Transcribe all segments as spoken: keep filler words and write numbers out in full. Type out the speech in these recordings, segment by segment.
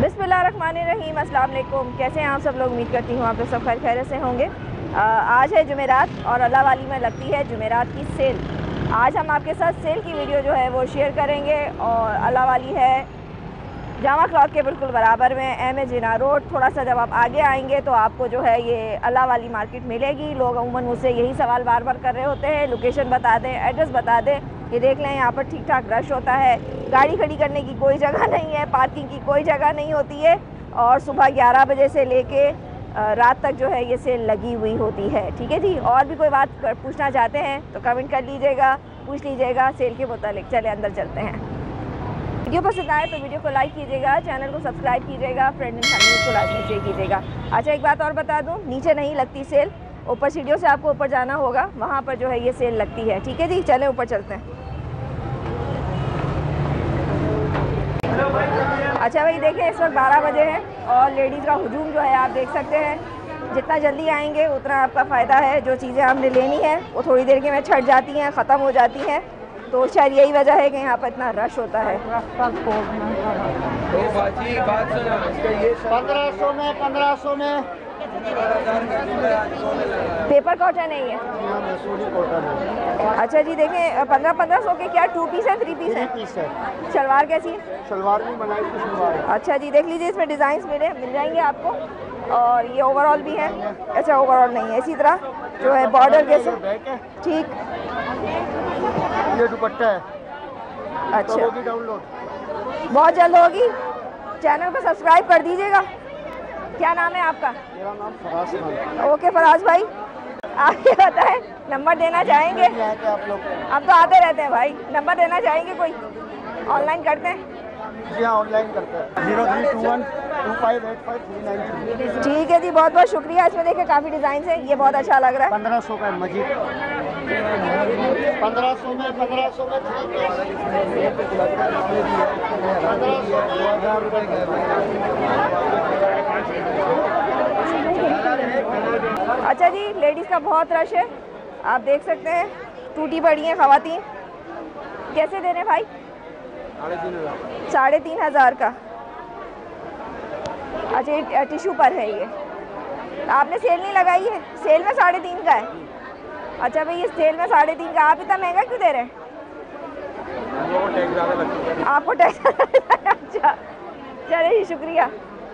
बिस्मिल्लाहिर्रहमानिर्रहीम, अस्सलाम वालेकुम। कैसे हैं आप सब लोग? उम्मीद करती हूँ आप लोग सब खैर खैरियत से होंगे। आ, आज है जुमेरात और अल्लाह वाली में लगती है जुमेरात की सेल। आज हम आपके साथ सेल की वीडियो जो है वो शेयर करेंगे। और अल्लाह वाली है जामा क्लॉथ के बिल्कुल बराबर में, एम ए जिना रोड। थोड़ा सा जब आप आगे आएंगे तो आपको जो है ये अल्लाह वाली मार्केट मिलेगी। लोग अमूमन मुझसे यही सवाल बार बार कर रहे होते हैं, लोकेशन बता दें, एड्रेस बता दें। ये देख लें, यहाँ पर ठीक ठाक रश होता है, गाड़ी खड़ी करने की कोई जगह नहीं है, पार्किंग की कोई जगह नहीं होती है। और सुबह ग्यारह बजे से लेके रात तक जो है ये सेल लगी हुई होती है। ठीक है जी। और भी कोई बात पूछना चाहते हैं तो कमेंट कर लीजिएगा, पूछ लीजिएगा सेल के मुतालिक। चले अंदर चलते हैं। वीडियो पसंद आए तो वीडियो को लाइक कीजिएगा, चैनल को सब्सक्राइब कीजिएगा, फ्रेंड एंड फैमिली को लाजमी शेयर कीजिएगा। अच्छा, एक बात और बता दूं, नीचे नहीं लगती सेल, ऊपर सीढ़ियों से आपको ऊपर जाना होगा, वहाँ पर जो है ये सेल लगती है। ठीक है जी, चलें ऊपर चलते हैं। अच्छा भाई, देखें इस वक्त बारह बजे हैं और लेडीज़ का हुजूम जो है आप देख सकते हैं। जितना जल्दी आएंगे उतना आपका फ़ायदा है। जो चीज़ें हमने लेनी है वो थोड़ी देर के में छट जाती हैं, ख़त्म हो जाती हैं। तो शायद यही वजह है कि यहाँ पर इतना रश होता है। पंद्रह सौ में पंद्रह सौ में पेपर कॉटन है ये। अच्छा जी, देखें पंद्रह पंद्रह सौ के क्या टू पीस है, थ्री पीस है? पीस है। शलवार कैसी है? सलवार भी बनाई की सलवार है। अच्छा जी, देख लीजिए, इसमें डिज़ाइंस मिले मिल जाएंगे आपको। और ये ओवरऑल भी है। अच्छा, ओवरऑल नहीं है, इसी तरह जो है बॉर्डर के साथ। ठीक, ये दुपट्टा है। अच्छा, होगी डाउनलोड बहुत जल्द होगी। चैनल को सब्सक्राइब कर दीजिएगा। क्या नाम है आपका? मेरा नाम फराज खान। ओके फराज भाई, आगे बताएं, नंबर देना चाहेंगे? आप लोग हम तो आते रहते हैं भाई, नंबर देना चाहेंगे? कोई ऑनलाइन करते हैं? जी हाँ, ऑनलाइन करते हैं। Zero three two one two five eight five three nine three. ठीक है जी, बहुत बहुत शुक्रिया। इसमें देखिए काफ़ी डिज़ाइन है, ये बहुत अच्छा लग रहा है। पंद्रह सौ का मजीद पंद्रह सौ में पंद्रह सौ में अच्छा जी, लेडीज़ का बहुत रश है, आप देख सकते हैं। टूटी पड़ी हैं खवातीन। कैसे दे रहे हैं भाई? साढ़े तीन हज़ार का। अच्छा, ये टिशू पर है ये। आपने सेल नहीं लगाई है? सेल में साढ़े तीन का है। अच्छा भाई, ये सेल में साढ़े तीन का, आप इतना महंगा क्यों दे रहे हैं? आपको टैक्स? अच्छा चलिए, शुक्रिया।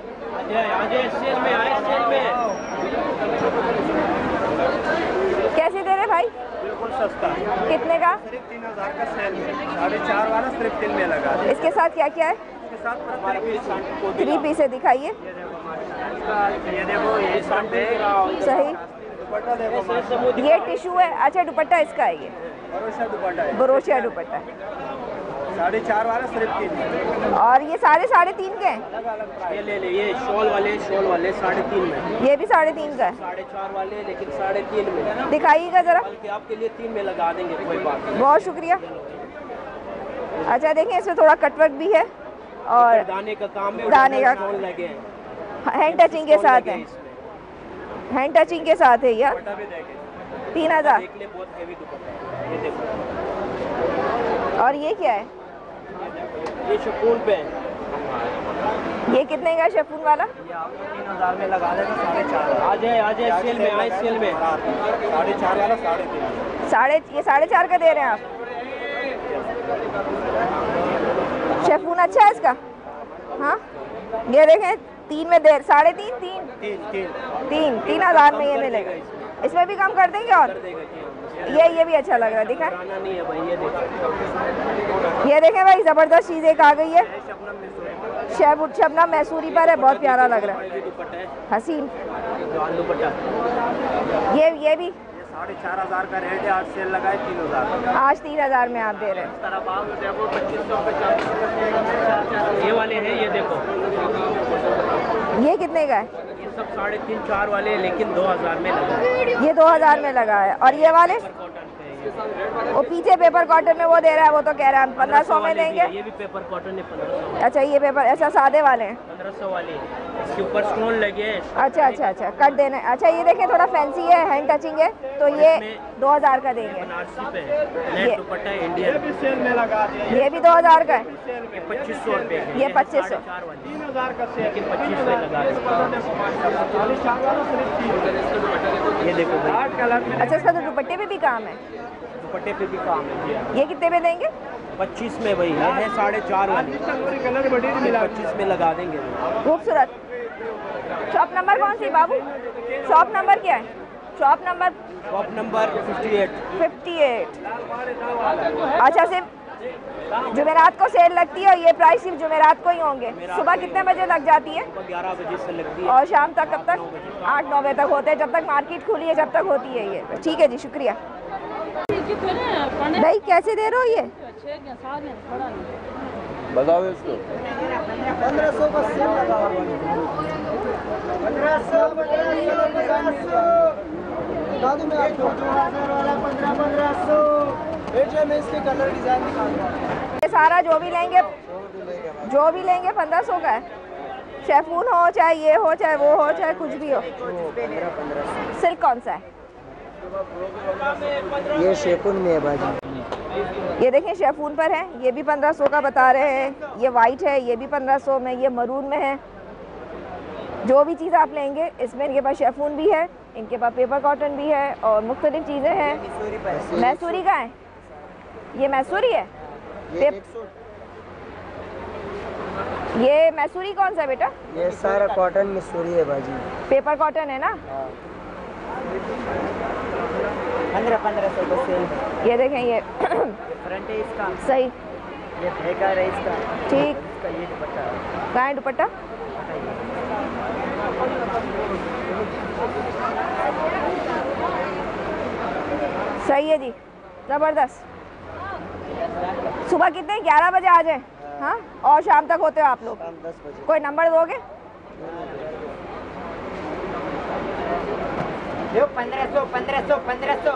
कैसे दे रहे भाई? बिल्कुल सस्ता। कितने का? सिर्फ तीन हजार का सेल में, साढ़े चार वाला सिर्फ तीन में लगा। इसके साथ क्या क्या है? इसके साथ थ्री पीस है, दिखाइए। ये देखो, ये सही, दुपट्टा देखो, ये टिशू है। अच्छा, दुपट्टा इसका है, ये भरोसा दुपट्टा है, बरोशिया दुपट्टा है। साढ़े चार वाला सिर्फ तीन। और ये साढ़े साढ़े तीन के हैं? ये ले ले, ये शॉल वाले शॉल वाले साढ़े तीन में। ये भी साढ़े तीन का है। साढ़े चार वाले लेकिन साढ़े तीन में। दिखाइएगा ज़रा। बल्कि आपके लिए तीन में लगा देंगे, कोई बात नहीं। बहुत शुक्रिया। अच्छा देखें, इसमें थोड़ा कटवर्क भी है और दाने का काम है, दाने का शॉल लगे हैं, हैंड टचिंग के साथ है। हैंड टचिंग के साथ है यार। दुपट्टा भी देखें, तीन हजार देख ले, बहुत हेवी दुपट्टा है। ये देखो, और ये क्या है? ये शिफॉन पे है। ये कितने का है शिफॉन वाला? ये आपको तीन हजार में लगा देगा, साढ़े चार। आ जाए आ जाए, सेल में आए, सेल में साढ़े चार वाला साढ़े तीन। साढ़े ये साढ़े चार का दे रहे हैं आप? शिफॉन अच्छा है इसका? हाँ, ये देखें, तीन में दे, साढ़े तीन तीन तीन तीन तीन तीन हजार में ये मिलेगा। इसमें भी कम कर देंगे? और ये ये भी अच्छा लग रहा है, दिखा। नहीं है भाई, ये देखो, ये देखें भाई, ज़बरदस्त चीज़ एक आ गई है। शब शबनम मैसूरी पर है, बहुत प्यारा लग रहा है, हसीन। ये ये भी साढ़े चार हजार का रेट है, आज सेल लगाए तीन हजार। आज तीन हजार में आप दे रहे हैं। पच्चीस सौ पे ये वाले हैं, ये देखो, ये कितने का है? ये सब साढ़े तीन चार वाले, लेकिन दो हजार में लगा है। ये दो हजार में लगा है। और ये वाले? कॉटन पे वो पीछे पेपर कॉटन में वो दे रहा है, वो तो कह रहा है हम पंद्रह सौ में देंगे। ये भी पेपर कॉटन है पंद्रह सौ। अच्छा ये पेपर ऐसा सादे वाले हैं पंद्रह सौ वाली, इसके ऊपर स्टोन लगे हैं। अच्छा अच्छा अच्छा कट देना। अच्छा ये देखें थोड़ा फैंसी है, हैंड टचिंग है, तो ये दो हज़ार का देंगे। बनारसी पे नेट दुपट्टा इंडियन सेल में लगा दिया। ये भी दो हज़ार का है, ये पच्चीस सौ रुपये ये पच्चीस सौ। तीन हज़ार का सेल, लेकिन पच्चीस सौ लगा ये देखो आठ कलर में। अच्छा इसका तो दुपट्टे पे भी काम है, दुपट्टे पे भी काम है। ये कितने में देंगे? पच्चीस में भाई, ये है साढ़े चार वाली कलर पच्चीस में लगा देंगे। खूबसूरत। शॉप नंबर कौन सी बाबू? शॉप नंबर क्या है? Shop number shop number fifty eight. Fifty eight. अच्छा सिर्फ जुमेरात को सेल लगती है और ये प्राइस सिर्फ जुमेरात को ही होंगे। सुबह कितने बजे लग जाती है? ग्यारह बजे से लगती है और शाम तक कब तक? आठ नौ बजे तक होते हैं, जब तक मार्केट खुली है जब तक होती है ये। ठीक है जी शुक्रिया। भाई कैसे दे रहे हो ये? बताओ इसको पंद्रह सौ का सेल लगा हुआ है। पंद्रह सौ पंद्रह सौ बता दूं मैं आपको दो हज़ार वाला पंद्रह पंद्रह सौ। बेटे मैं इसके कलर डिजाइन दिखाऊंगा। ये सारा जो भी लेंगे जो भी लेंगे पंद्रह सौ का है। शेफून हो चाहे ये हो चाहे वो हो चाहे कुछ भी हो। सिल्क कौन सा है? ये शेफून में है बाजी। ये देखें शेफून पर है, ये भी पंद्रह सौ का बता रहे हैं। ये वाइट है, ये भी पंद्रह सौ में, ये मरून में है। जो भी चीज़ आप लेंगे इसमें इनके पास शेफून भी है, इनके पास पेपर कॉटन भी है और मुख्तलिफ चीज़ें हैं। मैसूरी का है, ये मैसूरी है। ये, ये मैसूरी कौन सा बेटा? ये सारा कॉटन मैसूरी है बाजी। पेपर कॉटन है ना? पंद्रह पंद्रह सौ का सेल। ये देखें ये फ्रंट है इसका सही, ये बेकार है इसका। ठीक। इसका ये दुपट्टा कहाँ है दुपट्टा? सही है जी, ज़बरदस्त। सुबह कितने? ग्यारह बजे आ जाए। हाँ और शाम तक होते हो आप लोग? दस बजे। कोई नंबर दोगे? पंद्रह सौ पंद्रह सौ पंद्रह सौ।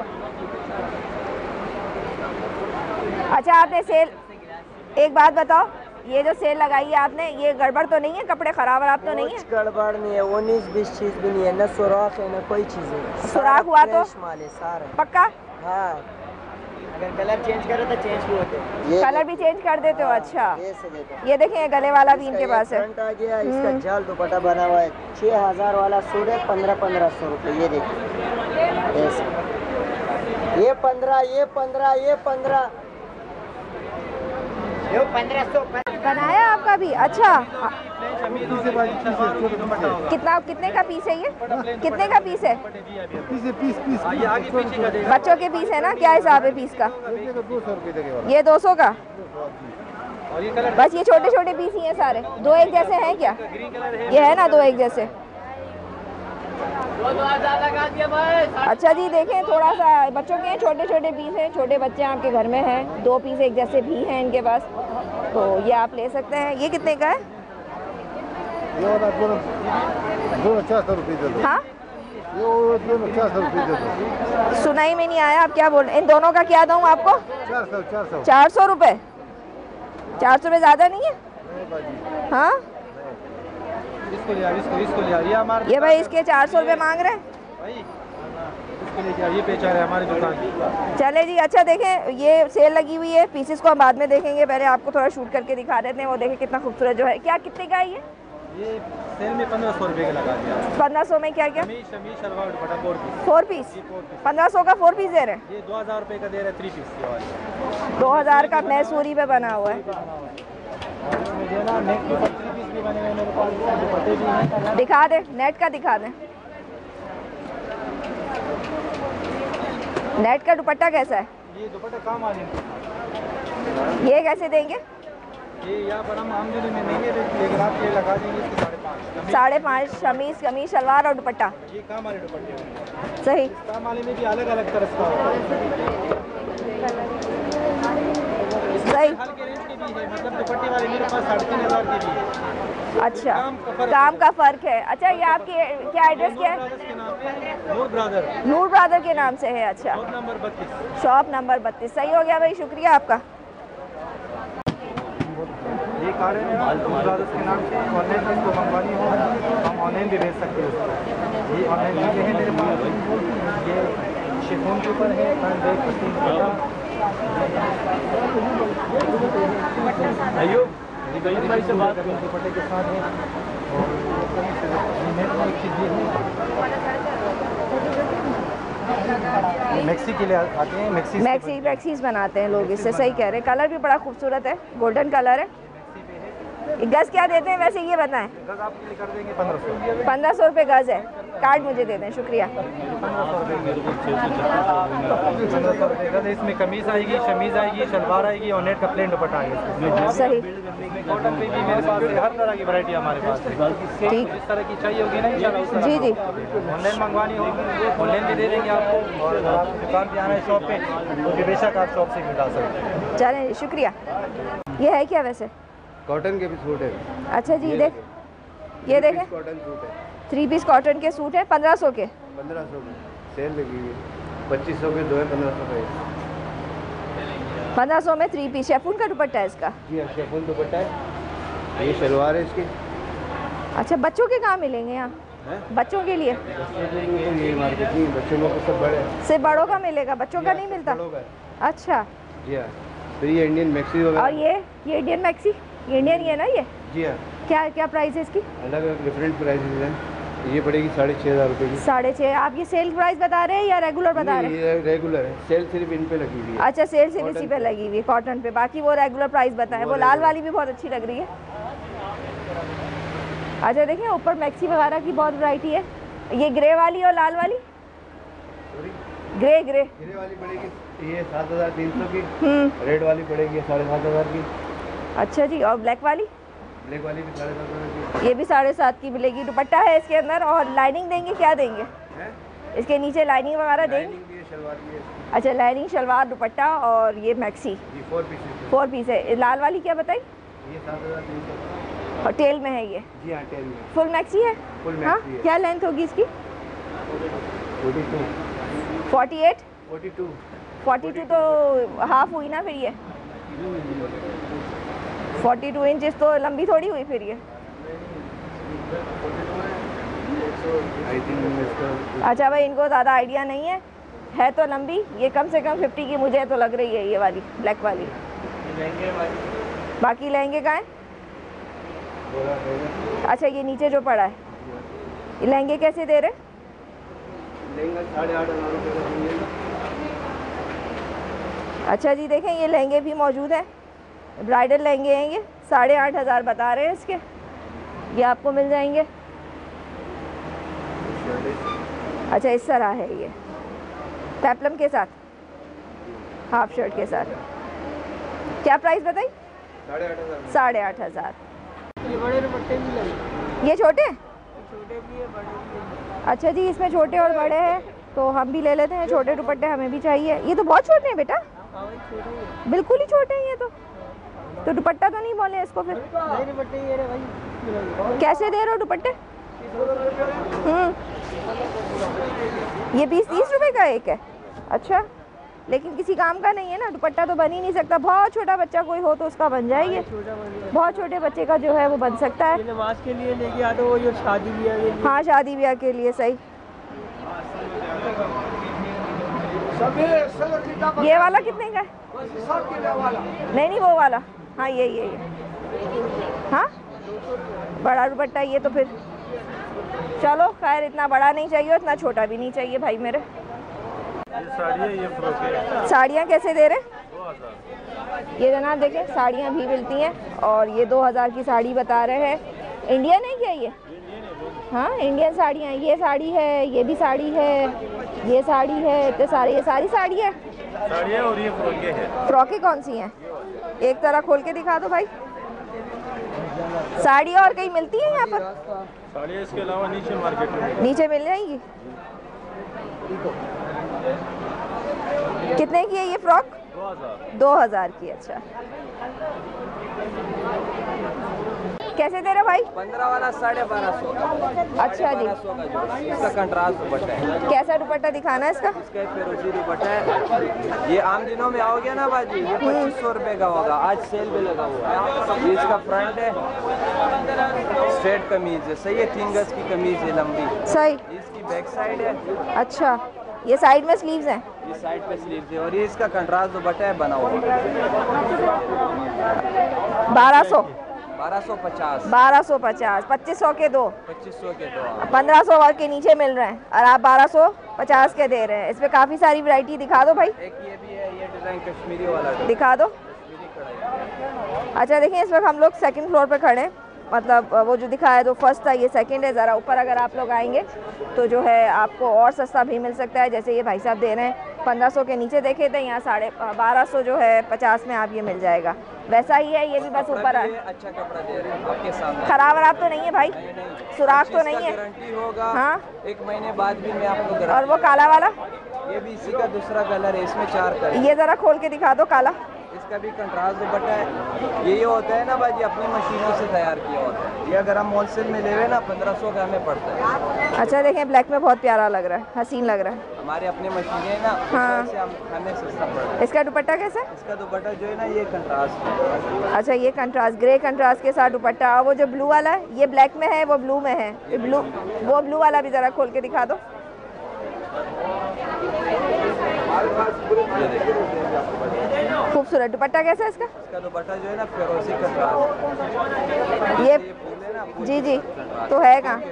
अच्छा आपने सेल, एक बात बताओ, ये जो सेल लगाई है आपने ये गड़बड़ तो नहीं है? कपड़े खराब वराब तो नहीं है? कुछ गड़बड़ नहीं है, उन्नीस बीस चीज भी नहीं है, न सुराख है न कोई चीज है। सुराख हुआ तो माल है सारा पक्का? हाँ अगर कलर चेंज करो तो चेंज भी होते हैं। कलर भी चेंज कर देते हो? अच्छा ये से देखो, ये देखिए गले वाला भी इनके पास है। फ्रंट आ गया, इसका जाल दुपट्टा बना हुआ है। छह हजार वाला सूट है पंद्रह पंद्रह सौ रुपये। ये देखिए ये पंद्रह ये पंद्रह ये पंद्रह ये पंद्रह सौ बनाया आपका भी? अच्छा कितना कितने का पीस है ये? कितने का पीस है? पीस पीस पीस बच्चों के पीस है ना? क्या हिसाब है पीस का? दो सौ रुपये देगा। ये दो सौ का? बस ये छोटे छोटे पीस ही हैं सारे? दो एक जैसे हैं क्या? ये है ना दो एक जैसे? अच्छा जी देखें थोड़ा सा बच्चों के छोटे छोटे पीस हैं, छोटे बच्चे आपके घर में हैं, दो पीस एक जैसे भी हैं इनके पास, तो ये आप ले सकते हैं। ये कितने का है? ये वाला दोनों दोनों चार सौ रुपये दे दो। हाँ ये दोनों चार सौ रुपये दे दो। सुनाई में नहीं आया, आप क्या बोल रहे हैं? इन दोनों का क्या दूँ आपको? चार सौ चार सौ चार सौ रुपये? चार सौ रुपये ज़्यादा नहीं है? हाँ इसको लिया इसको इसको लिया ये हमारे ये भाई इसके चार सौ रुपये मांग रहे हैं भाई, इसको लेके ये बेचारे हमारी दुकान की। चले जी। अच्छा देखें ये सेल लगी हुई है, पीसेस को हम बाद में देखेंगे, पहले आपको थोड़ा शूट करके दिखा देते हैं। वो देखें कितना खूबसूरत जो है। क्या कितने का है ये? ये सेल में पंद्रह सौ रुपये का लगा दिया। पंद्रह सौ में क्या क्या? शमीज शमीज शलवार दुपट्टा फोर पीस। फोर पीस पंद्रह सौ का फोर पीस दे रहे हैं? ये दो हज़ार रुपये का दे रहे हैं थ्री पीस ये वाली। दो हज़ार का मैसूरी पे बना हुआ है। मुझे ना नेट के ऊपर थ्री पीस भी बने हुए मेरे पास, दुपट्टे भी हैं। दिखा दे, नेट का दिखा दे। नेट का दुपट्टा कैसा है? ये दुपट्टे काम आ जाएंगे। ये कैसे देंगे? ये यहाँ पर हम आमदनी में नहीं है, लेकिन आप ये लगा देंगे इसके साढ़े पाँच। साढ़े पाँच शमीज कमीज शलवार और दुपट्टा? ये काम वाले दुपट्टे सही। काम वाले में भी अलग अलग तरह का होता है। सही। हल्के रेंज के भी है, मतलब दुपट्टे वाले मेरे पास साढ़े तीन हज़ार के भी है। अच्छा, काम का फर्क है। अच्छा, ये आपकी क्या एड्रेस क्या है? नूर ब्रदर, नूर ब्रदर के नाम से है। अच्छा, नंबर बत्तीस, शॉप नंबर बत्तीस। सही हो गया भाई, शुक्रिया आपका। ये कार्ड है नूर ब्रदर्स के नाम से। ऑनलाइन किसको मंगवानी हो हम ऑनलाइन भी भेज सकते हैं उसको। ये ऑनलाइन चीज़ें हैं मेरे पास। ये शिफॉन के ऊपर है, फ्रंट बैक पट्टी अयो भाई से बात करो, दुपट्टे के साथ है। और एक चीज़ ये है, मैक्सी के लिए आते हैं। मैक्सी मैक्सी मैक्सीज बनाते हैं लोग इससे। सही कह रहे हैं। कलर भी बड़ा खूबसूरत है, गोल्डन कलर है। गज क्या देते हैं वैसे ये बताएं? गज आपके लिए कर देंगे पंद्रह सौ। पंद्रह सौ रुपये गज है। कार्ड मुझे दे दें, शुक्रिया। पंद्रह सौ रुपये गज। इसमें कमीज आएगी, शमीज आएगी, शलवार आएगी और नेट का प्लेन दुपट्टा आएगा। सही। कॉटन पे भी मेरे पास है, हर तरह की वैरायटी हमारे पास है। ठीक। जिस तरह की चाहिए होगी ना, जी जी। ऑनलाइन मंगवानी होगी ऑनलाइन भी दे देंगे आपको। और आप दुकान पे आना है शॉप पे तो फिर बेशक आप शॉप से भी ला सकते हैं। चलें, शुक्रिया। ये है क्या वैसे? कॉटन के भी सूट है। अच्छा जी, देख ये देखें, कॉटन सूट है, थ्री पीस कॉटन के सूट है, पंद्रह सौ के। पंद्रह सौ में सेल लगी हुई है। पच्चीस सौ के दो है, पंद्रह सौ का पंद्रह सौ में थ्री पीस। शेफून का दुपट्टा है इसका? जी हाँ, शेफून दुपट्टा है। ये शलवार है इसकी। अच्छा, बच्चों के कहाँ मिलेंगे यहाँ? बच्चों के लिए ये मार्केट नहीं, बच्चों को सब बड़े हैं। सिर्फ बड़ों का मिलेगा, बच्चों का नहीं मिलता? बड़ों का है। अच्छा। जी हाँ। फिर ये इंडियन मैक्सी और वगैरह। ये ये इंडियन मैक्सी, ये इंडियन ही है ना ये? जी हाँ। क्या क्या प्राइस है इसकी? अलग अलग डिफरेंट प्राइसेस हैं। ये पड़ेगी साढ़े छः हज़ार रुपये की। साढ़े छः। आप ये सेल प्राइस बता रहे हैं या रेगुलर बता रहे हैं? ये रेगुलर है, सेल सिर्फ इन पे लगी हुई है। अच्छा, सेल सिर्फ इसी पे लगी हुई है, कॉटन पे। बाकी वो रेगुलर प्राइस बताएं। वो लाल वाली भी बहुत अच्छी लग रही है। अच्छा, देखें ऊपर मैक्सी वगैरह की बहुत वैरायटी है। ये ग्रे वाली और लाल वाली? ग्रे ग्रे ग्रे वाली पड़ेगी ये सात हज़ार तीन सौ की। हम्म। रेड वाली पड़ेगी साढ़े सात हज़ार की। अच्छा जी। और ब्लैक वाली? ब्लैक वाली भी साढ़े सात हज़ार की। ये भी साढ़े सात की मिलेगी। दुपट्टा है इसके अंदर। और लाइनिंग देंगे? क्या देंगे है? इसके नीचे? लाइनिंग वगैरह देंगे? लाइनिंग भी है, शलवार भी है। अच्छा, लाइनिंग, शलवार, दुपट्टा और ये मैक्सी ये फोर पीस फोर पीस है। लाल वाली क्या बताई? ये सात हज़ार तीन सौ। और टेल में है ये? जी हाँ, टेल में फुल मैक्सी है? फुल हाँ। मैक्सी है। क्या लेंथ होगी इसकी? Forty two. Forty eight? Forty two. Forty two तो हाफ हुई ना फिर ये? फोर्टी टू इंचेस तो लंबी थोड़ी हुई फिर ये। आई थिंक इसका। अच्छा भाई, इनको ज़्यादा आइडिया नहीं है। है तो लंबी, ये कम से कम फिफ्टी की मुझे तो लग रही है ये वाली ब्लैक वाली। बाकी लहंगे का है? अच्छा, ये नीचे जो पड़ा है ये लहंगे कैसे दे रहे? लहंगा साढ़े आठ हज़ार रुपये का मिलेगा। अच्छा जी, देखें ये लहंगे भी मौजूद हैं। ब्राइडल लहंगे हैं ये, साढ़े आठ हज़ार बता रहे हैं इसके। ये आपको मिल जाएंगे। अच्छा, इस तरह है ये, पेप्लम के साथ, हाफ शर्ट के साथ। क्या प्राइस बताई? साढ़े आठ हज़ार। साढ़े आठ हज़ार। ये बड़े दुपट्टे भी लगे। ये छोटे हैं? छोटे भी है, बड़े भी है। अच्छा जी, इसमें छोटे और बड़े हैं, तो हम भी ले लेते हैं। छोटे दुपट्टे हमें भी चाहिए। ये तो बहुत छोटे हैं बेटा, बिल्कुल ही छोटे हैं ये तो। तो दुपट्टा तो नहीं बोले इसको फिर? दुपट्टे ये रहे भाई। कैसे दे रहे हो दुपट्टे? हम्म, ये बीस तीस रुपए का एक है। अच्छा, लेकिन किसी काम का नहीं है ना, दुपट्टा तो बन ही नहीं सकता। बहुत छोटा बच्चा कोई हो तो उसका बन जाए ये। बहुत छोटे बच्चे का जो है वो बन सकता है। नमाज के लिए लेके आते हो, ये शादी ब्याह के लिए। हाँ, शादी ब्याह के लिए। सही। ये वाला कितने का है? नहीं नहीं, वो वाला। हाँ, ये ये ये हाँ, बड़ा दुपट्टा ये तो फिर चलो खैर, इतना बड़ा नहीं चाहिए, इतना छोटा भी नहीं चाहिए भाई मेरे। ये साड़ी है, ये फ्रॉक है। साड़ियाँ कैसे दे रहे? दो हज़ार। ये जनाब देखें, साड़ियाँ भी मिलती हैं और ये दो हज़ार की साड़ी बता रहे हैं। इंडियन है क्या ये? हाँ, इंडियन साड़ियाँ। ये साड़ी है, ये भी साड़ी है, ये साड़ी है, तो सारी ये सारी साड़ी है। साड़ी है और ये फ्रॉके है। फ्रॉकें कौन सी हैं? एक तरह खोल के दिखा दो भाई। साड़ी और कहीं मिलती है यहाँ पर? साड़ी इसके अलावा नीचे मार्केट में नीचे मिल जाएंगी। कितने की है ये फ्रॉक? दो हज़ार। दो हज़ार की। अच्छा, कैसे दे रहे हो भाई? पंद्रह वाला साढ़े बारह सौ का। अच्छा जी, बारह सौ का जोड़ा। इसका कंट्रास्ट दुपट्टा है। कैसा दुपट्टा दिखाना है इसका? इसका फिरोजी दुपट्टा है। ये आम दिनों में आओगे ना बाजी, ये पच्चीस सौ रुपए का होगा। आज सेल भी लगा हुआ है। ये इसका फ्रंट है, स्ट्रेट कमीज है, सही है, तीन गज की कमीज है लंबी। सही। इसकी बैक साइड है। अच्छा, ये साइड में स्लीव्स हैं? ये साइड पे स्लीव्स है और ये इसका कंट्रास्ट दुपट्टा है बना हुआ। बारह सौ बारह सौ पचास। बारह सौ पचास, पच्चीस सौ के दो, पच्चीस सौ के दो, पंद्रह सौ के नीचे मिल रहे हैं और आप बारह सौ पचास के दे रहे हैं। इसमें काफ़ी सारी वैरायटी दिखा दो भाई। एक ये भी है, ये डिज़ाइन कश्मीरी वाला दिखा दो। अच्छा देखिए, इस वक्त हम लोग सेकंड फ्लोर पे खड़े हैं, मतलब वो जो दिखाया तो फर्स्ट था, ये सेकंड है। ज़रा ऊपर अगर आप लोग आएंगे तो जो है आपको और सस्ता भी मिल सकता है। जैसे ये भाई साहब दे रहे हैं पंद्रह सौ के नीचे देखे थे, यहाँ साढ़े बारह सौ जो है पचास में आप ये मिल जाएगा। वैसा ही है, ये भी बस ऊपर है। अच्छा कपड़ा दे रहे हैं आपके सामने। खराब वराब तो नहीं है भाई? सुराख तो नहीं है? गारंटी होगा। हाँ, एक महीने बाद भी मैं आपको। और वो काला वाला? ये भी इसी का दूसरा कलर है, इसमें चार कलर। ये ज़रा खोल के दिखा दो काला। इसका भी कंट्रास्ट दुपट्टा है। ये ये होता है ना भाजी, अपनी मशीनों से तैयार किया होता है। ये अगर हम होलसेल में ले ना पंद्रह सौ का हमें पड़ता है। अच्छा देखें, ब्लैक में बहुत प्यारा लग रहा है, हसीन लग रहा है। हमारे अपने मशीनें ना, हाँ। से हम हमें सस्ता पड़ रहा है। इसका दुपट्टा कैसा है? इसका दुपट्टा जो है ना, ये कंट्रास्ट है। अच्छा, ये कंट्रास्ट, ग्रे कंट्रास्ट के साथ दुपट्टा। वो जो ब्लू वाला है, ये ब्लैक में है, वो ब्लू में है। ये ब्लू, वो ब्लू वाला भी ज़रा खोल के दिखा दो। खूबसूरत दुपट्टा कैसा है इसका? इसका दुपट्टा जो है ना, फिरोजी कंट्रास्ट। ये फूल है ना, फूल जी जी, के साथ तो है कहाँ?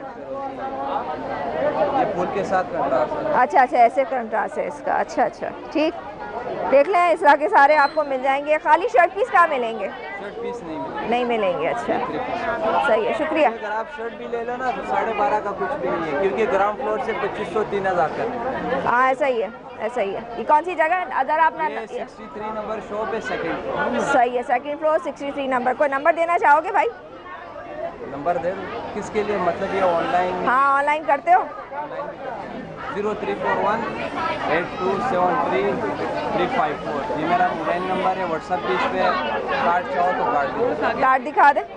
ये फूल के साथ कंट्रास्ट है। अच्छा अच्छा, ऐसे कंट्रास्ट है इसका। अच्छा अच्छा, ठीक, देख लें। इस तरह के सारे आपको मिल जाएंगे। खाली शर्ट पीस कहाँ मिलेंगे? शर्ट पीस नहीं मिलेगा। नहीं मिलेंगे। अच्छा, सही है, शुक्रिया। अगर आप शर्ट भी ले लो ना तो साढ़े बारह का कुछ भी नहीं है, क्योंकि ग्राउंड फ्लोर से पच्चीस सौ तीन हज़ार का। हाँ, ऐसा ही है, ऐसा ही है। ये कौन सी जगह है? अगर आप ना, ये सिक्सटी थ्री नंबर शॉप है, सेकंड फ्लोर। सही है, second floor sixty three number. कोई नंबर देना चाहोगे भाई? नंबर दे दो। किसके लिए? मतलब ये ऑनलाइन? हाँ, ऑनलाइन करते हो? Zero three four one eight two seven three three five four ये मेरा मोबाइल नंबर है। व्हाट्सएप पे इस पे कार्ड चाहो तो कार्ड दे। कार्ड दिखा दे।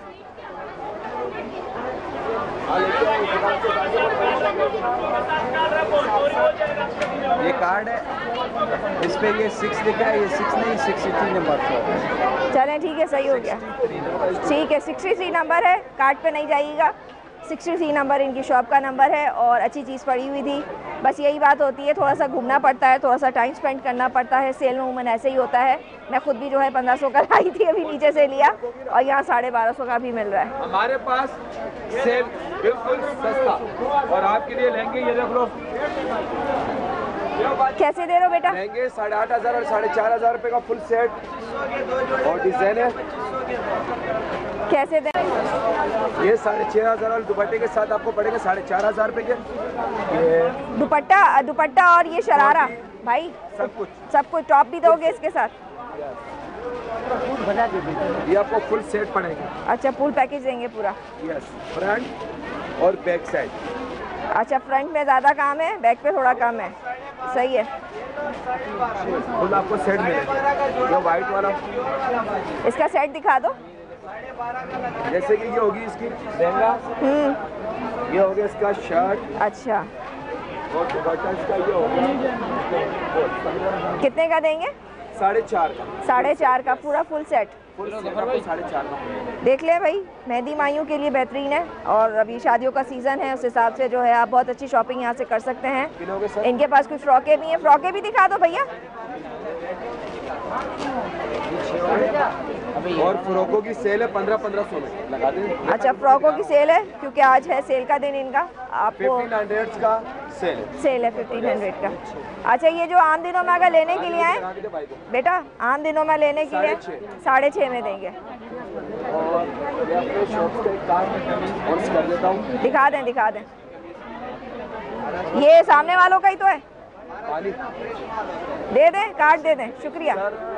ये कार्ड है, इस पे ये सिक्स लिखा है, ये सिक्स नहीं, सिक्सटी थ्री नंबर। चलें, ठीक है, सही हो गया। ठीक है, सिक्सटी थ्री नंबर है, कार्ड पे नहीं जाइएगा। सिक्सटी थ्री नंबर इनकी शॉप का नंबर है और अच्छी चीज़ पड़ी हुई थी। बस यही बात होती है, थोड़ा सा घूमना पड़ता है, थोड़ा सा टाइम स्पेंड करना पड़ता है। सेल में उमूमन ऐसे ही होता है। मैं खुद भी जो है पंद्रह सौ का लाई थी, अभी नीचे से लिया, और यहाँ साढ़े बारह सौ का भी मिल रहा है। हमारे पास सेल बिल्कुल सस्ता और आपके लिए लहंगे ये देख लो। कैसे दे रहे हो बेटा? लहंगे साढ़े आठ हज़ार और साढ़े चार हज़ार रुपये का फुल सेट और डिज़ाइन है। कैसे दे? ये साढ़े छः हज़ार और दुपट्टे के साथ आपको पड़ेंगे साढ़े चार हज़ार रुपये के। ये दुपट्टा दुपट्टा और ये शरारा भाई, सब कुछ सब कुछ टॉप भी दोगे इसके साथ? ये आपको फुल सेट पड़ेगा। अच्छा, फुल पैकेज देंगे पूरा? यस, फ्रंट और बैक साइड। अच्छा, फ्रंट में ज़्यादा काम है, बैक पे थोड़ा कम है। सही है। फुल आपको सेट मिलेगा। ये वाइट वाला, इसका सेट दिखा दो। जैसे कि ये होगी इसकी लहंगा, हम्म, ये हो गया इसका शर्ट अच्छा, और दुपट्टा इसका ये हो गया कितने का देंगे? साढ़े चार का। साढ़े चार का पूरा फुल सेट? फुल सेट आपको साढ़े चार का। देख ले भाई, मेहंदी माइयों के लिए बेहतरीन है और अभी शादियों का सीज़न है, उस हिसाब से जो है आप बहुत अच्छी शॉपिंग यहाँ से कर सकते हैं। किलोगे सर? इनके पास कुछ फ्रॉकें भी हैं, फ्रॉकें भी दिखा दो भैया। और फ्रॉकों की सेल है पंद्रह पंद्रह सौ में लगा दें। अच्छा, फ्रॉकों की सेल है क्योंकि आज है सेल का दिन इनका। आपको फिफ्टीन हंड्रेड का सेल है। सेल है फिफ्टीन हंड्रेड का। अच्छा, ये जो आम दिनों में अगर लेने के लिए आए बेटा, आम दिनों में लेने के लिए साढ़े छः में देंगे। और ये अपने शॉप का एक कार्ड ऑन कर देता हूँ। दिखा दें दिखा दें। ये सामने वालों का ही तो है, पानी दे दें, कार्ड दे दें, शुक्रिया।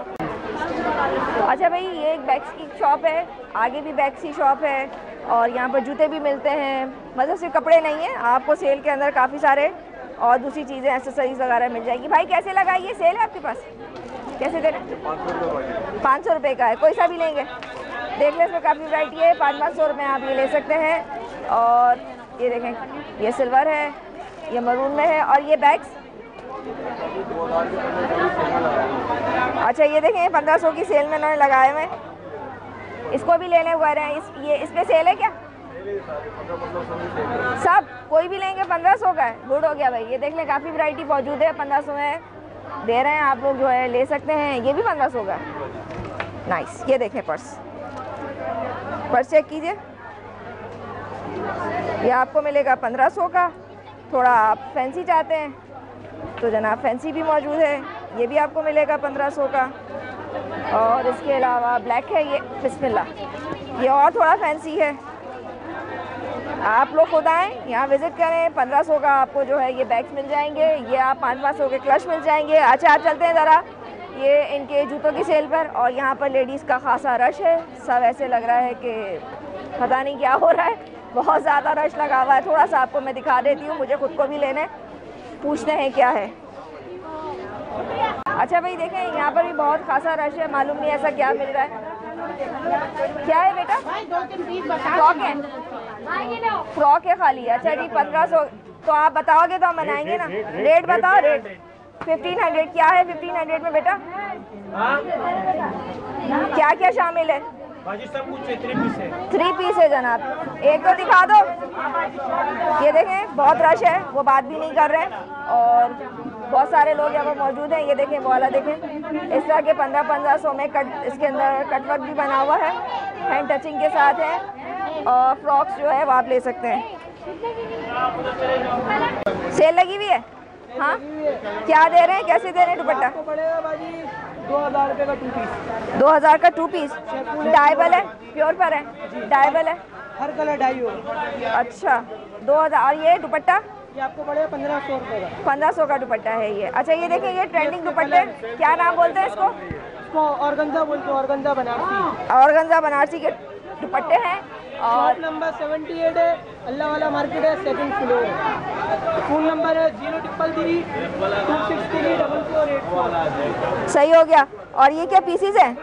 अच्छा भाई, ये एक बैग्स की शॉप है, आगे भी बैग्स की शॉप है और यहाँ पर जूते भी मिलते हैं। मतलब सिर्फ कपड़े नहीं है, आपको सेल के अंदर काफ़ी सारे और दूसरी चीज़ें, एक्सेसरीज वगैरह मिल जाएगी। भाई कैसे लगा, ये सेल है आपके पास? कैसे दे रहे हैं? पाँच सौ रुपये का है। कोई सा भी लेंगे? देख लें, इसमें काफ़ी वैरायटी है। पाँच पाँच सौ रुपये आप ये ले सकते हैं। और ये देखें, ये सिल्वर है, ये मरून में है। और ये बैग्स, अच्छा ये देखें पंद्रह सौ की सेल में इन्होंने लगाए हुए हैं। इसको भी लेने हुए हैं। इस ये इस पे सेल है क्या? सब कोई भी लेंगे पंद्रह सौ का है। गुड हो गया भाई। ये देख लें, काफ़ी वैरायटी मौजूद है। पंद्रह सौ में दे रहे हैं, आप लोग जो है ले सकते हैं। ये भी पंद्रह सौ का है। नाइस। ये देखें पर्स, पर्स चेक कीजिए, ये आपको मिलेगा पंद्रह सौ का। थोड़ा आप फैंसी चाहते हैं तो जनाब फैंसी भी मौजूद है, ये भी आपको मिलेगा पंद्रह सौ का। और इसके अलावा ब्लैक है ये, बिस्मिल्लाह, ये और थोड़ा फैंसी है। आप लोग खुद आएँ, यहाँ विज़िट करें। पंद्रह सौ का आपको जो है ये बैग्स मिल जाएंगे। ये आप पाँच पाँच सौ के क्लच मिल जाएंगे। अच्छा आप चलते हैं ज़रा ये इनके जूतों की सेल पर। और यहाँ पर लेडीज़ का खासा रश है। सब ऐसे लग रहा है कि पता नहीं क्या हो रहा है, बहुत ज़्यादा रश लगा हुआ है। थोड़ा सा आपको मैं दिखा देती हूँ, मुझे खुद को भी लेने, पूछते हैं क्या है। अच्छा भाई देखें, यहाँ पर भी बहुत खासा रश है। मालूम नहीं ऐसा क्या मिल रहा है। क्या है बेटा? फ्रॉक है, फ्रॉक है खाली। अच्छा जी पंद्रह सौ, तो आप बताओगे तो हम बनाएंगे ना। रेट बताओ, रेट फिफ्टीन हंड्रेड। क्या है फिफ्टीन हंड्रेड में बेटा? क्या क्या शामिल है? सब कुछ थ्री पीस है। थ्री पीस है जनाब, एक तो दिखा दो। ये देखें बहुत रश है, वो बात भी नहीं कर रहे हैं। और बहुत सारे लोग यहाँ पर मौजूद हैं। ये देखें वो वाला देखें, इस तरह के पंद्रह पंद्रह सौ में कट, इसके अंदर कटवर्क भी बना हुआ है, हैंड टचिंग के साथ है। और फ्रॉक्स जो है वो आप ले सकते हैं। सेल लगी हुई है। हाँ क्या दे रहे हैं, कैसे दे रहे हैं दुपट्टा? पड़ेगा बाजी दो हज़ार रुपये का टू पीस। दो हज़ार का टू पीस। डाइबल है, प्योर पर है, डाइबल है, हर कलर ढाई होगा। अच्छा दो हज़ार। और ये दुपट्टा ये आपको पड़ेगा पंद्रह सौ रुपये का। पंद्रह सौ का दुपट्टा है ये। अच्छा ये देखिए, ये ट्रेंडिंग दुपट्टे, क्या नाम बोलते हैं इसको? इसको ऑर्गेन्जा बोलते हैं, ऑर्गेन्जा बनारसी। ऑर्गेन्जा बनारसी के दुपट्टे हैं। और शॉप नंबर सेवेंटी एट है, अल्लाह वाला मार्केट है, सेकंड फ्लोर है। फोन नंबर है zero triple three two six three double four eight four. सही हो गया। और ये क्या पीसीज हैं?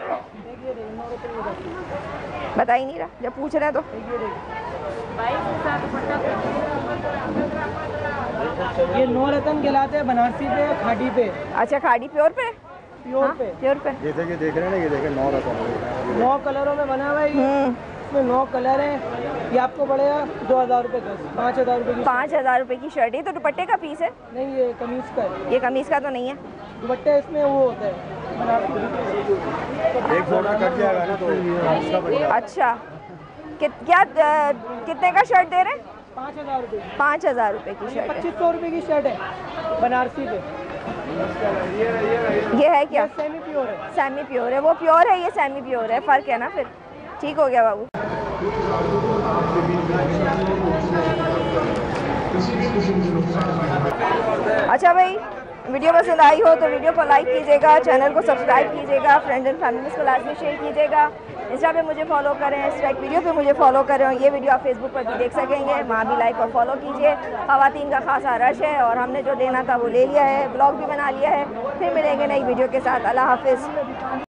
बता ही नहीं रहा जब पूछ रहे हैं तो। ये नौ रतन कहलाते हैं, बनारसी पे, खाड़ी पे। अच्छा खाड़ी प्योर पे, प्योर पे, प्योर पे। जैसे कि देख रहे हैं ना, ये देखें नौ रतन, नौ कलरों में बना हुआ है ये। इसमें नौ कलर हैं। ये आपको पड़ेगा दो हज़ार रुपये का, पाँच हज़ार रुपये की। पाँच हज़ार रुपये की शर्ट है तो दुपट्टे का पीस है? नहीं ये कमीज का है। ये कमीज का तो नहीं है। दुपट्टे इसमें वो होता है एक फोटा कट जाएगा ना तो इसका बन जाएगा। अच्छा कि, क्या आ, कितने का शर्ट दे रहे हैं? पाँच हज़ार रुपये पाँच हज़ार रुपये की शर्ट है। पच्चीस सौ रुपये की शर्ट है बनारसी पे। ये है क्या? सेमी प्योर है। सेमी प्योर है, वो प्योर है, ये सेमी प्योर है, फ़र्क है ना फिर। ठीक हो गया बाबू। अच्छा भाई वीडियो पसंद आई हो तो वीडियो को लाइक कीजिएगा, चैनल को सब्सक्राइब कीजिएगा, फ्रेंड्स एंड फैमिली को लाजमी शेयर कीजिएगा। इंस्टा पे मुझे फॉलो करें, स्ट्राइक वीडियो पे मुझे फॉलो करें। और ये वीडियो आप फेसबुक पर भी देख सकेंगे, वहाँ भी लाइक और फॉलो कीजिए। ख़वातीन का खासा रश है और हमने जो देना था वो ले लिया है, ब्लॉग भी बना लिया है। फिर मिलेंगे नई वीडियो के साथ। अल्लाह हाफिज़।